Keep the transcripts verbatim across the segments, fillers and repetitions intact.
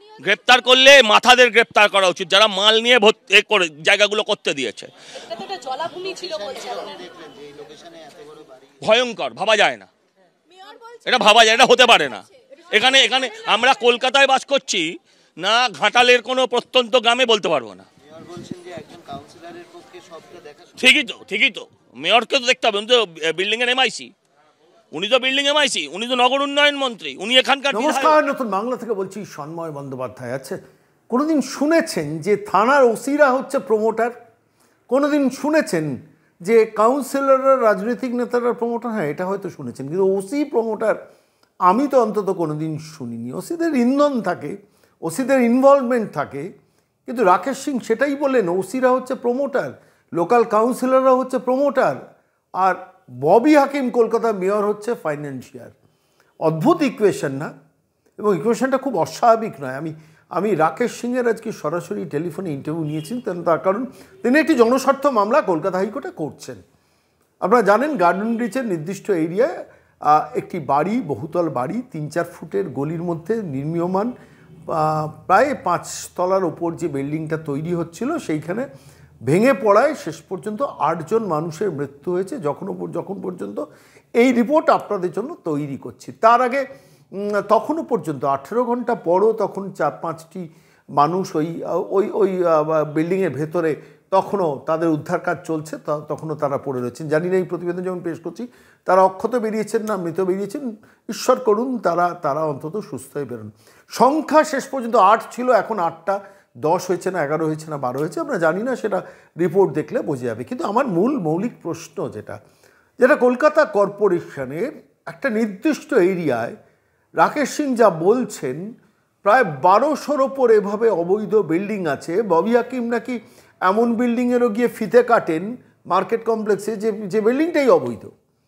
গ্রেপ্তার করলে মাথাদের গ্রেপ্তার করা উচিত, যারা মাল নিয়ে করে জায়গাগুলো করতে দিয়েছে। ভয়ঙ্কর, ভাবা যায় না, এটা ভাবা যায়, এটা হতে পারে না। এখানে এখানে আমরা কলকাতায় বাস করছি না, ঘাটালের কোনো প্রত্যন্ত গ্রামে বলতে পারবো না। ঠিকই তো, ঠিকই তো, মেয়রকে তো দেখতে হবে, উনি তো বিল্ডিং এর এমআইসি, উনি তো বিল্ডিং এমআইসি, উনি তো নগর উন্নয়ন মন্ত্রী, উনি এখানকার। নমস্কার, নতুন বাংলা থেকে বলছি সন্ময় বন্দ্যোপাধ্যায়। আছে কোনোদিন শুনেছেন যে থানার ওসিরা হচ্ছে প্রমোটার? কোনোদিন শুনেছেন যে কাউন্সিলররা রাজনৈতিক নেতারা প্রমোটার? হ্যাঁ, এটা হয়তো শুনেছেন, কিন্তু ওসি প্রমোটার আমি তো অন্তত কোনোদিন শুনিনি। ওসিদের ইন্ধন থাকে, ওসিদের ইনভলভমেন্ট থাকে, কিন্তু রাকেশ সিং সেটাই বললেন, ওসিরা হচ্ছে প্রমোটার, লোকাল কাউন্সিলররা হচ্ছে প্রমোটার, আর ববি হাকিম কলকাতা মেয়র হচ্ছে ফাইন্যান্সিয়ার। অদ্ভুত ইকুয়েশন না? এবং ইকুয়েশনটা খুব অস্বাভাবিক নয়। আমি আমি রাকেশ সিংয়ের আজকে সরাসরি টেলিফোনে ইন্টারভিউ নিয়েছি, তার কারণ তিনি একটি জনস্বার্থ মামলা কলকাতা হাইকোর্টে করছেন। আপনারা জানেন, গার্ডেন ব্রিজের নির্দিষ্ট এরিয়ায় একটি বাড়ি, বহুতল বাড়ি, তিন চার ফুটের গলির মধ্যে নির্মীয়মান প্রায় পাঁচ তলার ওপর যে বিল্ডিংটা তৈরি হচ্ছিল, সেইখানে ভেঙে পড়ায় শেষ পর্যন্ত আটজন মানুষের মৃত্যু হয়েছে। যখন যখন পর্যন্ত এই রিপোর্ট আপনাদের জন্য তৈরি করছি, তার আগে তখনও পর্যন্ত আঠেরো ঘন্টা পরও তখন চার পাঁচটি মানুষ ওই ওই ওই বিল্ডিংয়ের ভেতরে তখনও তাদের উদ্ধার কাজ চলছে, তখনও তারা পড়ে রয়েছেন। জানি না এই প্রতিবেদন যখন পেশ করছি তারা অক্ষত বেরিয়েছেন না মৃত বেরিয়েছেন, ঈশ্বর করুন তারা তারা অন্তত সুস্থ হয়ে বেরোন। সংখ্যা শেষ পর্যন্ত আট ছিল, এখন আটটা দশ হয়েছে না এগারো হয়েছে না বারো হয়েছে আমরা জানি না, সেটা রিপোর্ট দেখলে বোঝা যাবে। কিন্তু আমার মূল মৌলিক প্রশ্ন যেটা যেটা কলকাতা কর্পোরেশনের একটা নির্দিষ্ট এরিয়ায় রাকেশ সিং যা বলছেন, প্রায় বারোশোর ওপর এভাবে অবৈধ বিল্ডিং আছে। ববি হাকিম নাকি এমন বিল্ডিংয়েরও গিয়ে ফিতে কাটেন মার্কেট কমপ্লেক্সে যে যে বিল্ডিংটাই অবৈধ।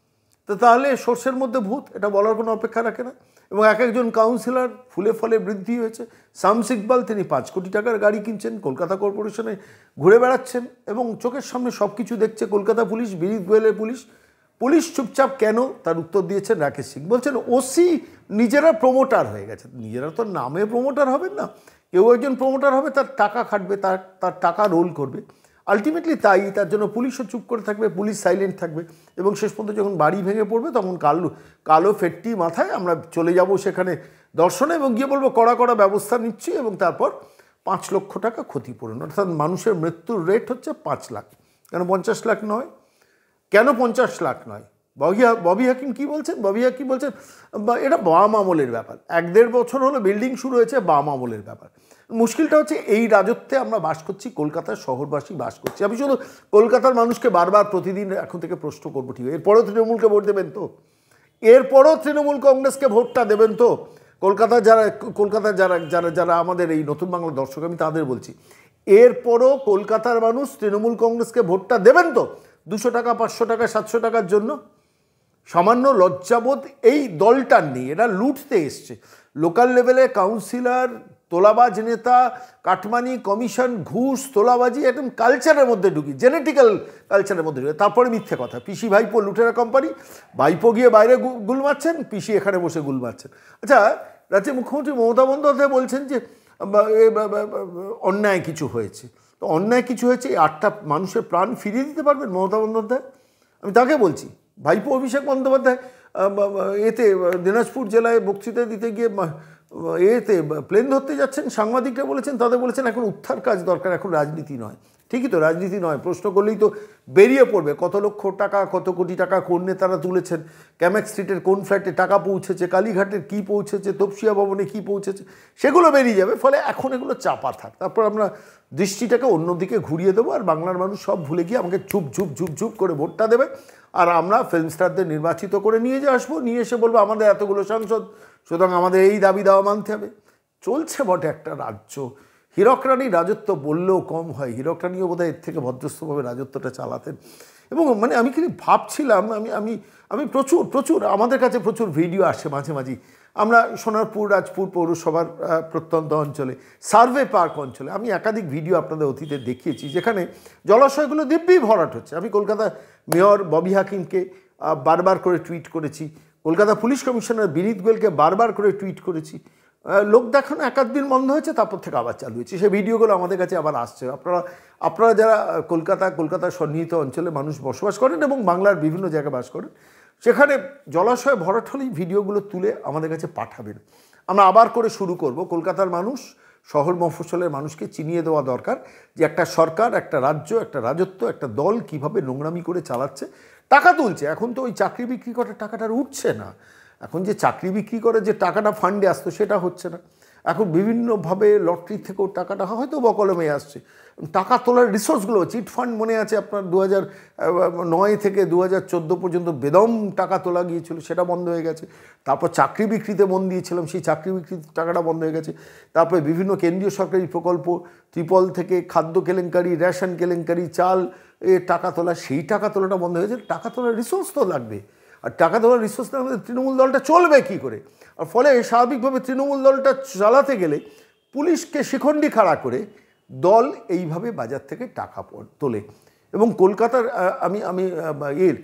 তো তাহলে সর্ষের মধ্যে ভূত, এটা বলার কোনো অপেক্ষা রাখে না। এবং এক একজন কাউন্সিলর ফুলে ফলে বৃদ্ধি হয়েছে। শামস ইকবাল, তিনি পাঁচ কোটি টাকার গাড়ি কিনছেন, কলকাতা কর্পোরেশনে ঘুরে বেড়াচ্ছেন এবং চোখের সামনে সব কিছু দেখছে কলকাতা পুলিশ, বিনীত গোয়েলের পুলিশ। পুলিশ চুপচাপ কেন, তার উত্তর দিয়েছেন রাকেশ সিং। বলছেন ওসি নিজেরা প্রমোটার হয়ে গেছে। নিজেরা তো নামে প্রমোটার হবেন না, কেউ একজন প্রমোটার হবে, তার টাকা খাটবে, তার তার টাকা রোল করবে আলটিমেটলি। তাই তার জন্য পুলিশও চুপ করে থাকবে, পুলিশ সাইলেন্ট থাকবে, এবং শেষ পর্যন্ত যখন বাড়ি ভেঙে পড়বে তখন কালো কালো ফেটটি মাথায় আমরা চলে যাব সেখানে দর্শনে এবং গিয়ে বলবো কড়া কড়া ব্যবস্থা নিচ্ছি, এবং তারপর পাঁচ লক্ষ টাকা ক্ষতিপূরণ। অর্থাৎ মানুষের মৃত্যুর রেট হচ্ছে পাঁচ লাখ। কেন পঞ্চাশ লাখ নয়? কেন পঞ্চাশ লাখ নয়? ববি ববি হাকিম কী বলছেন? ববি হাকিম বলছেন এটা বাম আমলের ব্যাপার, এক দেড় বছর হলো বিল্ডিং শুরু হয়েছে, বাম আমলের ব্যাপার। মুশকিলটা হচ্ছে এই রাজত্বে আমরা বাস করছি, কলকাতার শহরবাসী বাস করছি। আমি শুধু কলকাতার মানুষকে বারবার প্রতিদিন এখন থেকে প্রশ্ন করবো, ঠিক আছে এরপরেও তৃণমূলকে ভোট দেবেন তো? এরপরও তৃণমূল কংগ্রেসকে ভোটটা দেবেন তো? কলকাতার যারা কলকাতার যারা যারা যারা আমাদের এই নতুন বাংলার দর্শক, আমি তাদের বলছি, এরপরও কলকাতার মানুষ তৃণমূল কংগ্রেসকে ভোটটা দেবেন তো? দুশো টাকা, পাঁচশো টাকা, সাতশো টাকার জন্য সামান্য লজ্জাবোধ এই দলটার নেই। এরা লুটতে এসছে। লোকাল লেভেলে কাউন্সিলর, তোলাবাজ নেতা, কাটমানি, কমিশন, ঘুষ, তোলাবাজি একদম কালচারের মধ্যে ঢুকি, জেনেটিক্যাল কালচারের মধ্যে ঢুকি। তারপরে মিথ্যে কথা, পিসি ভাইপো লুটেরা কোম্পানি, ভাইপো গিয়ে বাইরে গুল মারছেন, পিসি এখানে বসে গুল মারছেন। আচ্ছা, রাজ্যের মুখ্যমন্ত্রী মমতা বন্দ্যোপাধ্যায় বলছেন যে অন্যায় কিছু হয়েছে। তো অন্যায় কিছু হয়েছে, এই আটটা মানুষের প্রাণ ফিরিয়ে দিতে পারবেন মমতা বন্দ্যোপাধ্যায়? আমি তাকে বলছি। ভাইপো অভিষেক বন্দ্যোপাধ্যায় এতে দিনাজপুর জেলায় বক্তৃতা দিতে গিয়ে এতে প্লেন ধরতে যাচ্ছেন, সাংবাদিকরা বলেছেন, তাদের বলেছেন এখন উদ্ধার কাজ দরকার, এখন রাজনীতি নয়। ঠিকই তো, রাজনীতি নয়, প্রশ্ন করলেই তো বেরিয়ে পড়বে কত লক্ষ টাকা, কত কোটি টাকা কোন নেতারা তুলেছেন, ক্যামেক স্ট্রিটের কোন ফ্ল্যাটে টাকা পৌঁছেছে, কালীঘাটের কী পৌঁছেছে, তপসিয়া ভবনে কী পৌঁছেছে, সেগুলো বেরিয়ে যাবে। ফলে এখন এগুলো চাপা থাক, তারপর আমরা দৃষ্টিটাকে অন্যদিকে ঘুরিয়ে দেবো, আর বাংলার মানুষ সব ভুলে গিয়ে আমাকে ঝুপ ঝুপ ঝুপ ঝুপ করে ভোটটা দেবে, আর আমরা ফিল্ম স্টারদের নির্বাচিত করে নিয়ে যে আসবো, নিয়ে এসে বলবো আমাদের এতগুলো সাংসদ, সুতরাং আমাদের এই দাবি দাওয়া মানতে হবে। চলছে বটে একটা রাজ্য, হীরক রানীর রাজত্ব বললেও কম হয়। হীরক রানীও বোধহয় এর থেকে ভদ্রস্থভাবে রাজত্বটা চালাতেন। এবং মানে আমি কিন্তু ভাবছিলাম, আমি আমি আমি প্রচুর প্রচুর আমাদের কাছে প্রচুর ভিডিও আসে মাঝে মাঝে। আমরা সোনারপুর রাজপুর পৌরসভার প্রত্যন্ত অঞ্চলে, সার্ভে পার্ক অঞ্চলে আমি একাধিক ভিডিও আপনাদের অতীতে দেখিয়েছি, যেখানে জলাশয়গুলো দিব্যি ভরাট হচ্ছে। আমি কলকাতা মেয়র ববি হাকিমকে বারবার করে টুইট করেছি, কলকাতা পুলিশ কমিশনার বিনীত গোয়েলকে বারবার করে টুইট করেছি, লোক দেখানো এক আধ দিন বন্ধ হয়েছে, তারপর থেকে আবার চালু হয়েছে। সেই ভিডিওগুলো আমাদের কাছে আবার আসছে। আপনারা আপনারা যারা কলকাতা কলকাতার সন্নিহিত অঞ্চলে মানুষ বসবাস করেন এবং বাংলার বিভিন্ন জায়গায় বাস করেন, সেখানে জলাশয় ভরাট হলেই ভিডিওগুলো তুলে আমাদের কাছে পাঠাবেন। আমরা আবার করে শুরু করব। কলকাতার মানুষ, শহর মফস্বলের মানুষকে চিনিয়ে দেওয়া দরকার যে একটা সরকার, একটা রাজ্য, একটা রাজত্ব, একটা দল কিভাবে নোংরামি করে চালাচ্ছে, টাকা তুলছে। এখন তো ওই চাকরি বিক্রি করার টাকাটা উঠছে না। এখন যে চাকরি বিক্রি করে যে টাকাটা ফান্ডে আসতো সেটা হচ্ছে না। এখন বিভিন্নভাবে লটারি থেকেও টাকাটা হয়তো বকলমে আসছে। টাকা তোলার রিসোর্সগুলো, চিট ফান্ড মনে আছে আপনার দু হাজার নয় থেকে দু হাজার চোদ্দো পর্যন্ত বেদম টাকা তোলা গিয়েছিল, সেটা বন্ধ হয়ে গেছে। তারপর চাকরি বিক্রিতে মন দিয়েছিলাম, সেই চাকরি বিক্রির টাকাটা বন্ধ হয়ে গেছে। তারপরে বিভিন্ন কেন্দ্রীয় সরকারি প্রকল্প, ত্রিপল থেকে খাদ্য কেলেঙ্কারি, রেশন কেলেঙ্কারি, চাল এ টাকা তোলা, সেই টাকা তোলাটা বন্ধ হয়ে গেছে। টাকা তোলার রিসোর্স তো লাগবে, আর টাকা দেওয়ার রিসোর্স না হলে তৃণমূল দলটা চলবে কী করে? আর ফলে স্বাভাবিকভাবে তৃণমূল দলটা চালাতে গেলে পুলিশকে শিখণ্ডি খাড়া করে দল এইভাবে বাজার থেকে টাকা তোলে। এবং কলকাতার আমি আমি এর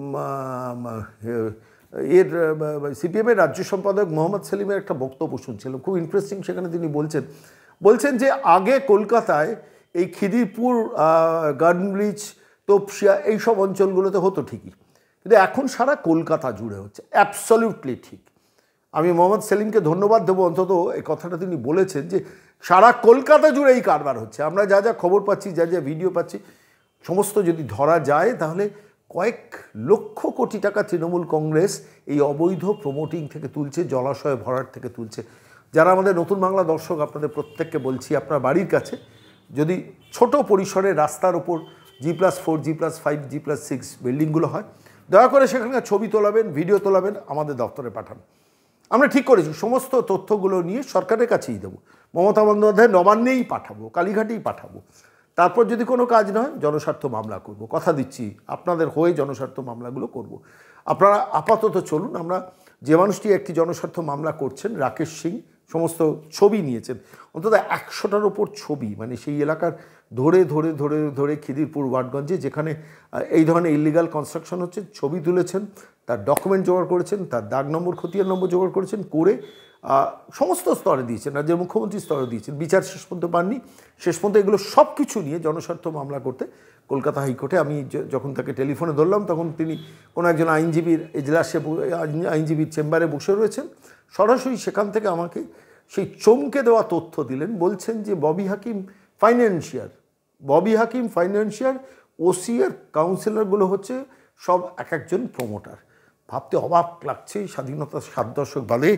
এর সিপিএমের রাজ্য সম্পাদক মোহাম্মদ সেলিমের একটা বক্তব্য শুনছিলাম, খুব ইন্টারেস্টিং। সেখানে তিনি বলছেন বলছেন যে আগে কলকাতায় এই খিদিরপুর, গার্ডেন ব্রিজ, তপসিয়া এইসব অঞ্চলগুলোতে হতো ঠিকই, কিন্তু এখন সারা কলকাতা জুড়ে হচ্ছে। অ্যাবসলিউটলি ঠিক। আমি মোহাম্মদ সেলিমকে ধন্যবাদ দেবো, অন্তত এই কথাটা তিনি বলেছেন যে সারা কলকাতা জুড়ে এই কারবার হচ্ছে। আমরা যা যা খবর পাচ্ছি, যা যা ভিডিও পাচ্ছি, সমস্ত যদি ধরা যায় তাহলে কয়েক লক্ষ কোটি টাকা তৃণমূল কংগ্রেস এই অবৈধ প্রমোটিং থেকে তুলছে, জলাশয় ভরাট থেকে তুলছে। যারা আমাদের নতুন বাংলা দর্শক, আপনাদের প্রত্যেককে বলছি, আপনার বাড়ির কাছে যদি ছোট পরিসরে রাস্তার ওপর G plus four, G plus five, G plus six বিল্ডিংগুলো হয়, দয়া করে সেখানকার ছবি তোলাবেন, ভিডিও তোলাবেন, আমাদের দপ্তরে পাঠান। আমরা ঠিক করেছি সমস্ত তথ্যগুলো নিয়ে সরকারের কাছেই দেবো, মমতা বন্দ্যোপাধ্যায় নবান্নেই পাঠাবো, কালীঘাটেই পাঠাবো। তারপর যদি কোনো কাজ না হয় জনস্বার্থ মামলা করব, কথা দিচ্ছি আপনাদের হয়ে জনস্বার্থ মামলাগুলো করব। আপনারা আপাতত চলুন। আমরা যে মানুষটি একটি জনস্বার্থ মামলা করছেন, রাকেশ সিং, সমস্ত ছবি নিয়েছেন, অন্তত একশোটার ওপর ছবি, মানে সেই এলাকার ধরে ধরে ধরে ধরে খিদিরপুর ওয়ার্ডগঞ্জে যেখানে এই ধরনের ইলিগাল কনস্ট্রাকশন হচ্ছে, ছবি তুলেছেন, তার ডকুমেন্ট জোগাড় করেছেন, তার দাগ নম্বর, খতিয়ান নম্বর জোগাড় করেছেন, করে সমস্ত স্তরে দিয়েছেন, রাজ্যের মুখ্যমন্ত্রী স্তরে দিয়েছেন, বিচার শেষ পর্যন্ত পাননি। শেষ পর্যন্ত এগুলো সব কিছু নিয়ে জনস্বার্থ মামলা করতে কলকাতা হাইকোর্টে আমি যখন তাকে টেলিফোনে ধরলাম, তখন তিনি কোনো একজন আইনজীবীর এজলাসে, আইনজীবীর চেম্বারে বসে রয়েছেন। সরাসরি সেখান থেকে আমাকে সেই চমকে দেওয়া তথ্য দিলেন। বলছেন যে Bobby Hakim financier, Bobby Hakim financier, OC আর কাউন্সিলরগুলো হচ্ছে সব এক একজন প্রমোটার। ভাবতে অবাক লাগছে, স্বাধীনতার সাত দশক বাদে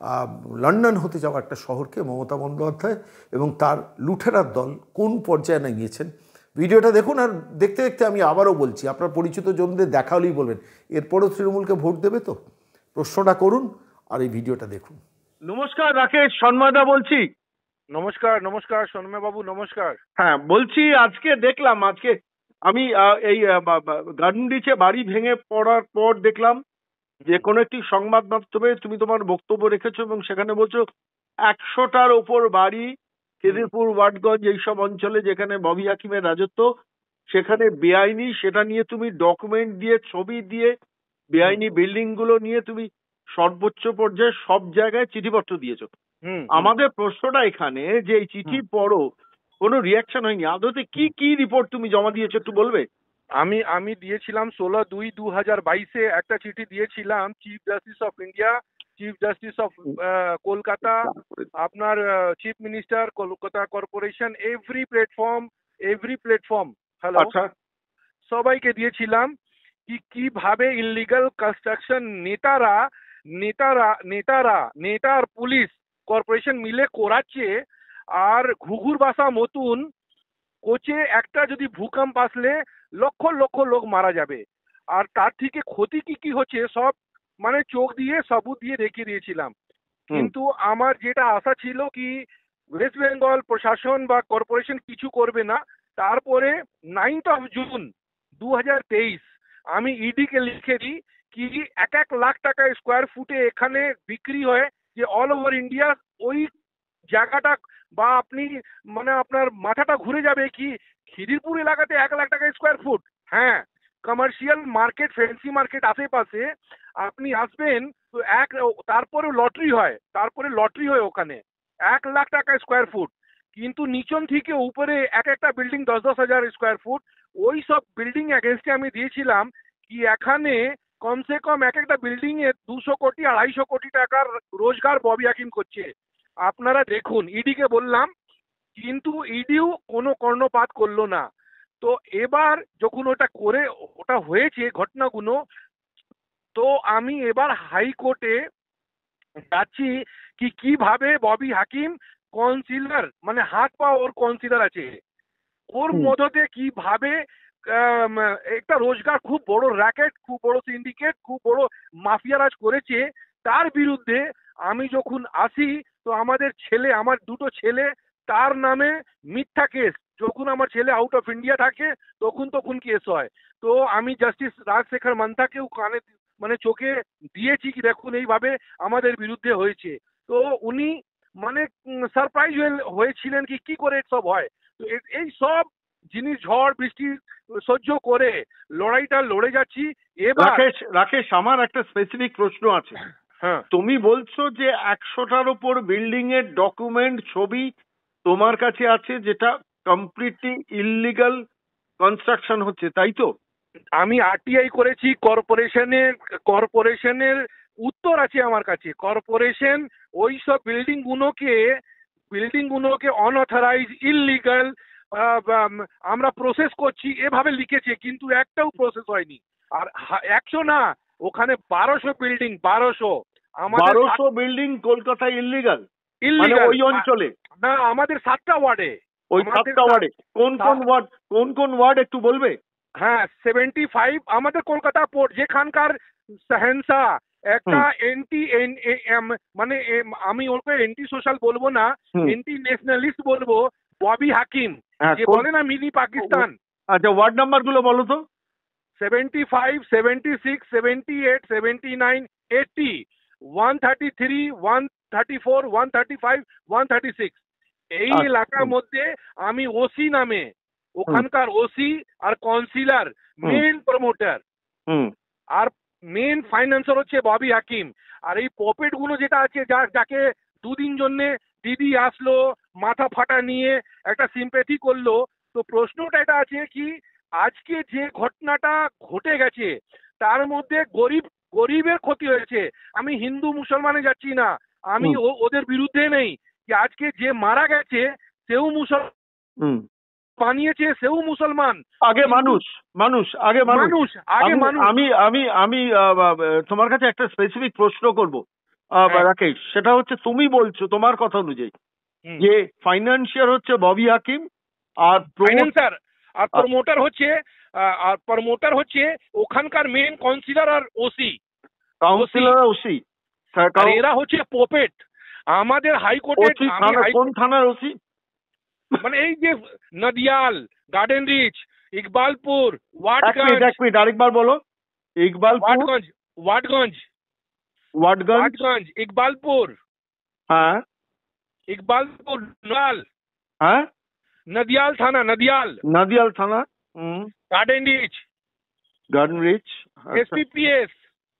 লন্ডন হতে যাওয়া একটা শহরকে মমতা বন্দ্যোপাধ্যায় এবং তার লুঠেরার দল কোন পর্যায়ে নিয়েছেন। ভিডিওটা দেখুন। আর দেখতে দেখতে আমি আবারও বলছি, আপনার পরিচিত জনদের দেখা হলেই বলবেন এরপরও তৃণমূলকে ভোট দেবে তো? প্রশ্নটা করুন আর এই ভিডিওটা দেখুন। নমস্কার, রাকেশ, সন্ময়দা বলছি। নমস্কার নমস্কার সন্ময় বাবু, নমস্কার। হ্যাঁ বলছি, আজকে দেখলাম, আজকে আমি এই গার্ডেন ব্রিজে বাড়ি ভেঙে পড়ার পর দেখলাম যে কোনো একটি সংবাদ মাধ্যমে তুমি তোমার বক্তব্য রেখেছো এবং সেখানে বলছো একশোটার ওপর বাড়ি খিদিরপুর, ওয়াটগঞ্জ এইসব অঞ্চলে যেখানে ববি হাকিমের রাজত্ব, সেখানে বেআইনি, সেটা নিয়ে তুমি ডকুমেন্ট দিয়ে, ছবি দিয়ে, বেআইনি বিল্ডিং গুলো নিয়ে তুমি সর্বোচ্চ পর্যায়ে সব জায়গায় চিঠিপত্র দিয়েছো। আমাদের প্রশ্নটা এখানে যে এই চিঠির পরও কোনো রিয়াকশন হয়নি, আদতে কি কি রিপোর্ট তুমি জমা দিয়েছো একটু বলবে? আমি আমি দিয়েছিলাম ষোলো দুই দু হাজার বাইশে একটা চিঠি দিয়েছিলাম chief justice of India, chief justice of Kolkata, আপনার chief minister, Kolkata corporation, every platform every platform hello আচ্ছা, সবাইকে দিয়েছিলাম কি কিভাবে ইলিগাল কনস্ট্রাকশন নেতারা নেতারা নেতারা নেতার পুলিশ কর্পোরেশন মিলে করাচ্ছে। আর ঘুঘুর বাসা মতন কোচে একটা যদি ভূকম্প আসলে লক্ষ লক্ষ লোক মারা যাবে, আর তার থেকে ক্ষতি কি কি হচ্ছে সব মানে চোখ দিয়ে সাবুত দিয়ে দেখিয়ে দিয়েছিলাম। কিন্তু আমার যেটা আশা ছিল কি ওয়েস্ট বেঙ্গল প্রশাসন বা কর্পোরেশন কিছু করবে না। তারপরে নাইনথ অফ জুন দু হাজার তেইশ আমি ইডি কে লিখে দিই কি এক এক লাখ টাকা স্কোয়ার ফুটে এখানে বিক্রি হয়, যে অল ওভার ইন্ডিয়া ওই জায়গাটা বা আপনি মানে আপনার মাথাটা ঘুরে যাবে কি খিদিরপুর এলাকাতে এক লাখ টাকা স্কোয়ার ফুট। হ্যাঁ, কমার্শিয়াল মার্কেট, ফ্যান্সি মার্কেট আশেপাশে আপনি আসবেন তো এক, তারপরে লটারি হয়, তারপরে লটারি হয় ওখানে এক লাখ টাকা স্কোয়ার ফুট, কিন্তু নিচন থেকে উপরে এক একটা বিল্ডিং দশ দশ হাজার স্কোয়ার ফুট। ওই সব বিল্ডিং এগেনস্টে আমি দিয়েছিলাম কি এখানে কমসে কম এক একটা বিল্ডিং এ দুশো কোটি আড়াইশো কোটি টাকার রোজগার ববি হাকিম করছে। আপনারা দেখুন, ইডিকে বললাম কিন্তু ইডিও কোনো কর্ণপাত করলো না। তো এবার যখন ওটা করে ওটা হয়েছে ঘটনাগুলো, তো আমি এবার হাইকোর্টে যাচ্ছি কি কিভাবে ববি হাকিম কাউন্সিলর, মানে হাত পা ওর কাউন্সিলর আছে, ওর মধ্যে কিভাবে আম, একটা রোজগার খুব বড় র্যাকেট, খুব বড় সিন্ডিকেট, খুব বড় মাফিয়ারাজ করেছে, তার বিরুদ্ধে আমি যখন আসি তো আমাদের ছেলে, আমার দুটো ছেলে তার নামে মিথ্যা কেস, যখন আমার ছেলে আউট অফ ইন্ডিয়া থাকে তখন তখন কেস হয়। তো আমি জাস্টিস রাজশেখর মান্থাকেও কানে মানে চোখে দিয়েছি কি দেখুন এইভাবে আমাদের বিরুদ্ধে হয়েছে। তো উনি মানে সারপ্রাইজ হয়েছিলেন কি কি করে সব হয়। তো এ- এই সব জিনিস ঝড় বৃষ্টি সহ্য করে লড়াইটা লড়ে যাচ্ছি এবার। রাকেশ রাকেশ আমার একটা স্পেসিফিক প্রশ্ন আছে। হ্যাঁ, তুমি বলছো যে একশোটার ওপর বিল্ডিং এর ডকুমেন্ট ছবি তোমার কাছে আছে, যেটা কমপ্লিটলি ইললিগাল কনস্ট্রাকশন হচ্ছে, তাই তো? আমি আরটিআই করেছি, কর্পোরেশনের কর্পোরেশনের উত্তর আছে আমার কাছে। কর্পোরেশন ওই সব বিল্ডিং গুলোকে বিল্ডিং গুলোকে অনঅথরাইজ ইললিগাল আমরা প্রসেস করছি এভাবে লিখেছে, কিন্তু একটাও প্রসেস হয়নি। আর হা- একশো না, ওখানে বারোশো বিল্ডিং, বারোশো আমাদের বারোশো বিল্ডিং কলকাতায় ইললিগাল, মানে ইললিগাল ওই অঞ্চলে, না, আমাদের সাতটা ওয়ার্ডে। ওই আমাদের সাতটা ওয়ার্ডে কোন কোন সা- ওয়ার্ড, কোন কোন ওয়ার্ড একটু বলবে? হ্যাঁ, সেভেন্টি ফাইভ আমাদের কলকাতা পোর্ট, যেখানকার শাহেনশা একটা এন্টি মানে এম, আমি ওকে এন্টি সোশ্যাল বলবো না, হুম। এন্টি ন্যাশনালিস্ট বলবো, ববি হাকিম, হ্যাঁ, যে কোন- বলে না মিনি পাকিস্তান। আচ্ছা, ওয়ার্ড নাম্বার গুলো বলো তো। Seventy five, seventy six, seventy eight, seventy nine, eighty, one thirty three, one thirty four, one thirty five, one thirty six. এই আচ্ছা। এলাকার মধ্যে আমি ওসি নামে, ওখানকার ওসি আর কাউন্সিলর, মেন প্রমোটার হুম আর মেন ফাইন্যান্সার হচ্ছে ববি হাকিম। আর এই পপেট গুলো যেটা আছে, যা যাকে দুদিন জন্য দিদি আসলো মাথা ফাটা নিয়ে একটা সিম্পেথি করলো, তো প্রশ্নটা এটা আছে কি আজকে যে ঘটনাটা ঘটে গেছে তার মধ্যে গরিব গরিবের ক্ষতি হয়েছে। আমি হিন্দু মুসলমানে যাচ্ছি না, আমি ও- ওদের বিরুদ্ধে নেই, যে আজকে যে মারা গেছে সেও মুসলমান, হুম বানিয়েছে সেও মুসলমান। আগে মানুষ মানুষ আগে মানুষ মানুষ আগে আমি- মানুষ। আমি আমি আমি আহ, আহ, তোমার কাছে একটা স্পেসিফিক প্রশ্ন করব আহ, হ্যাঁ। রাকেশ, সেটা হচ্ছে তুমি বলছো তোমার কথা অনুযায়ী হুম। যে ফাইন্যান্সিয়ার হচ্ছে ববি হাকিম আর promote- ফাইন্যান্সার আর প্রমোটার হচ্ছে আহ, আর প্রমোটার হচ্ছে ওখানকার মেন কাউন্সিলর আর ওসি, কাউন্সিলর ওসি আর এরা হচ্ছে পপেট। আমাদের হাইকোর্টে ওসি আমি থানা, হাই- কোন থানার ওসি? মানে এই যে নদিয়াল, গার্ডেন রিচ, ইকবালপুর, এক মিনিট ওয়াটগঞ্জ, এক মিনিট আরেকবার বলো। ইকবালপুর, ওয়াটগঞ্জ ওয়াটগঞ্জ ওয়াটগঞ্জ, ওয়াটগঞ্জ ইকবালপুর, হ্যাঁ ইকবালপুর, নদিয়াল, হ্যাঁ নদিয়াল থানা, নদিয়াল, নাদিয়াল থানা, হুম Garden Reach, Garden Reach, SPPS,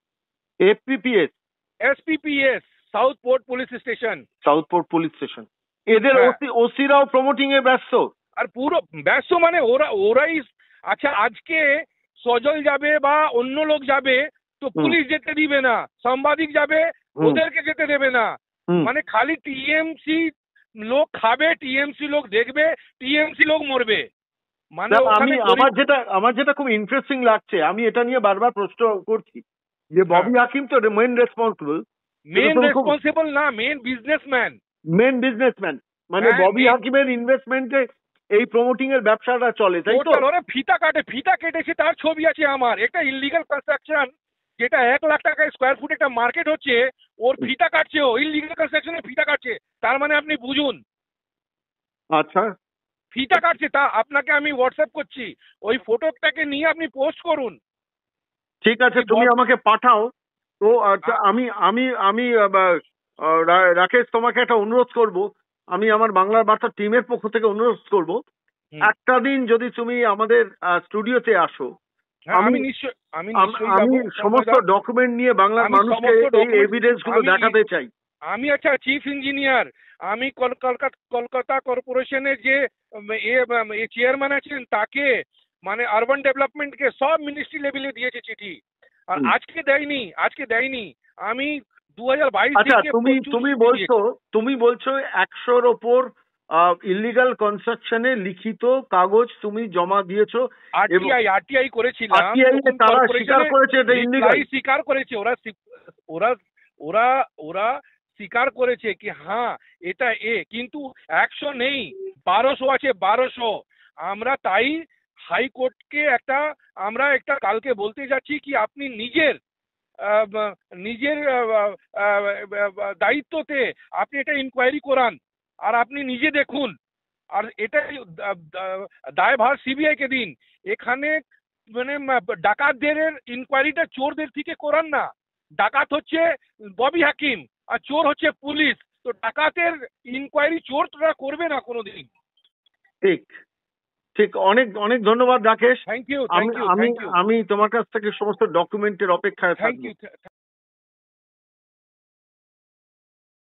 FPPS, SPPS, South Port police station. Southport police station. এদের হ্যাঁ। ওসি ওসিরাও প্রমোটিং এ ব্যস্ত। আর পুরো ব্যস্ত, মানে ওরা ওরাই। আচ্ছা, আজকে সজল যাবে বা অন্য লোক যাবে তো হুম। পুলিশ যেতে দিবে না, সাংবাদিক যাবে হুম। ওদেরকে যেতে দেবে না। হুম। মানে খালি টিএমসি লোক খাবে, টিএমসি লোক দেখবে, টিএমসি লোক মরবে। মানে না, ওখানে আমি গরিব- আমার যেটা আমার যেটা খুব ইন্টারেস্টিং লাগছে, আমি এটা নিয়ে বারবার প্রশ্ন করছি যে ববি হাকিম তো মেন রেসপন্সিবল, মেন এটা তো খুব- রেসপন্সিবল না, মেন বিজনেসম্যান। মেন বিজনেসম্যান, মানে হ্যাঁ, ববি main- হাকিমের ইনভেস্টমেন্টে এই প্রমোটিং এর ব্যবসাটা চলে, তাই তো? টোটাল ওরা ফিতা কাটে, ফিতা কেটেছে, তার ছবি আছে আমার। একটা ইলিগাল কনস্ট্রাকশন যেটা এক লাখ টাকা স্কোয়ার ফুট একটা মার্কেট হচ্ছে, ওর ফিতা কাটছে, ও ইলিগাল কনস্ট্রাকশনের ফিতা কাটছে। তার মানে আপনি বুঝুন, আচ্ছা, ফিতা কাটছে। তা আপনাকে আমি হোয়াটসঅ্যাপ করছি, ওই ফটোটাকে নিয়ে আপনি পোস্ট করুন। ঠিক আছে, কি তুমি বল- আমাকে পাঠাও তো। আচ্ছা, আ- আমি আমি আমি আহ, আহ, রা- রাকেশ, তোমাকে একটা অনুরোধ করব, আমি আমার বাংলার বার্তা টিমের পক্ষ থেকে অনুরোধ করব, হুম। একটা দিন যদি তুমি আমাদের স্টুডিওতে আসো, হ্যাঁ, আমি আমি- নিশ্চয় আমি আম- নিশ্চয়ই আমি যাবো, সমস্ত তন্ময়দা। ডকুমেন্ট নিয়ে বাংলার আমি মানুষকে সমস্ত এই document- এভিডেন্স গুলো আমি- দেখাতে চাই। আমি আচ্ছা চিফ ইঞ্জিনিয়ার, আমি কলকাতা কলকাতা কর্পোরেশনের যে উম, এ উম, এ চেয়ারম্যান আছেন তাকে, মানে আরবান ডেভেলপমেন্টকে সব মিনিস্ট্রি লেভেলে দিয়েছে চিঠি, আর হুম। আজকে দেয়নি, আজকে দেয়নি। আমি দু হাজার বাইশ আচ্ছা, থেকে তুমি প্রচুর তুমি চিঠি বলছো দিয়েছি। তুমি বলছো একশোর ওপর ইলিগাল কনস্ট্রাকশনে লিখিত কাগজ তুমি জমা দিয়েছো এবং আরটিআই আরটিআই করেছিলাম, আরটিআই এ তখন তারা corporation স্বীকার এ করেছে এটা ইলিগাল। reply স্বীকার করেছে, ওরা স্বী- ওরা ওরা ওরা স্বীকার করেছে কি হ্যাঁ এটা এ, কিন্তু একশো নেই, বারোশো আছে, বারোশো। আমরা তাই হাইকোর্টকে একটা, আমরা একটা কালকে বলতে যাচ্ছি কি আপনি নিজের আহ, ব- নিজের আহ, আহ, আহ, দায়িত্বতে আপনি এটা ইনকোয়ারি করান, আর আপনি নিজে দেখুন, আর এটা দায়ভার সিবিআই কে দিন। এখানে মানে ম- ডাকাতদের ইনকোয়ারিটা চোরদের থেকে করান না। ডাকাত হচ্ছে ববি হাকিম আর চোর হচ্ছে পুলিশ, তো ডাকাতের ইনকোয়ারি চোররা করবে না কোনোদিন। ঠিক ঠিক অনেক অনেক ধন্যবাদ রাকেশ। থ্যাংক ইউ, আমি থ্যাংক ইউ, আমি থ্যাংক ইউ, আমি তোমার কাছ থেকে সমস্ত ডকুমেন্টের অপেক্ষায় থ্যাংক থাকবো। ইউ।